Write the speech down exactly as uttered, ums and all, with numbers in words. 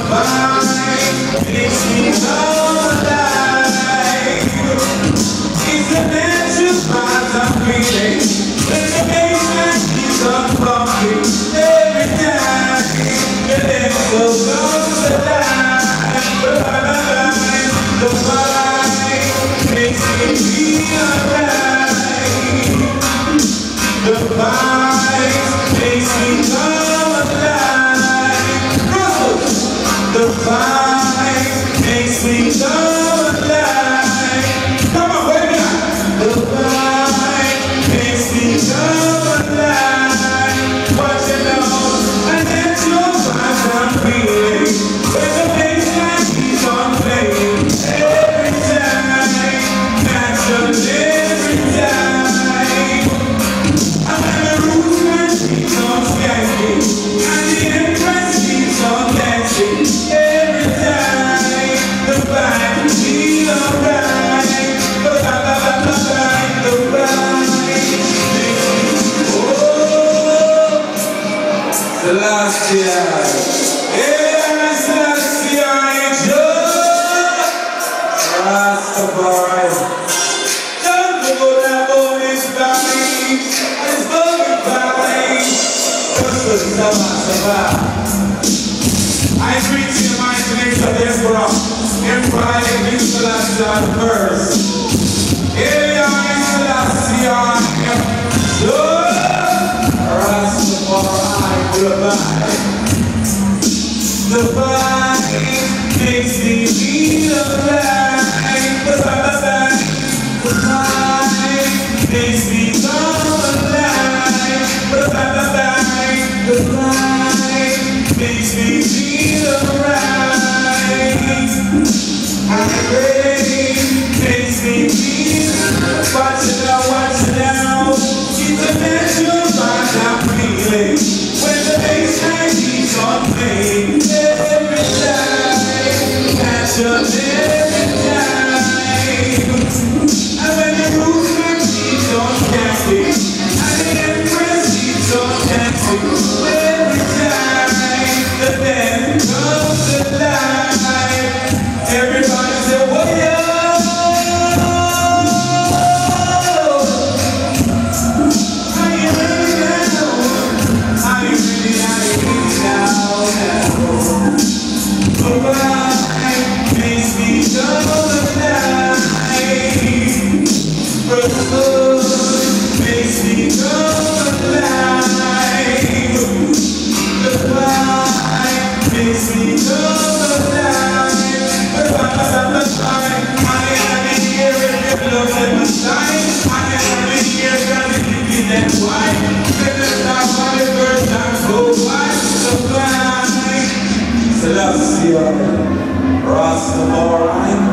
vine makes me come alive. It's the natural vibes I'm feeling. When the baseline keeps on pumping every time, the echo comes alive. The vine makes me feel alright. The vine makes me come alive. The vine makes me come alive. Come on, baby. The vine makes me come alive. Watch it now, and that's your vibes I'm feeling. When the baseline keeps on playing every time, natural every time. And when the rootsman keeps on skanking, and the empress keeps on dancing, every time the vine feels alright. The vine, the vine, the vine makes me, oh, the last year. Yeah, it's last year, Joe Rastafari. Don't go down on this valley, this bugging valley. Just for the Sabah. I greet you in the mighty name of the Emperor, Emperor Haile Selassie the First. Haile Selassie, Lord Rastafari, goodbye. The vine makes me feel alive. The vine, the vine makes me come alive. The vine, the vine makes me feel alright. And the rain makes me feel. Watch it now, watch it now. It's a natural vibe I'm feeling. When the bassline keeps on playing every time, natural every time. And when the rooftop keeps on dancing, and the empress keeps on dancing, every time the band comes alive. Everybody say, whoa, yo! Are you ready now? Are you ready, are you ready now? The vine makes me come alive. The sun makes me come alive. The vine makes me come alive. The vine, the vine, I am in here if you love it, the shine. I am in here trying to give you that wine. Let the stars on the first time go by. The vine, Selassie, Rastafari.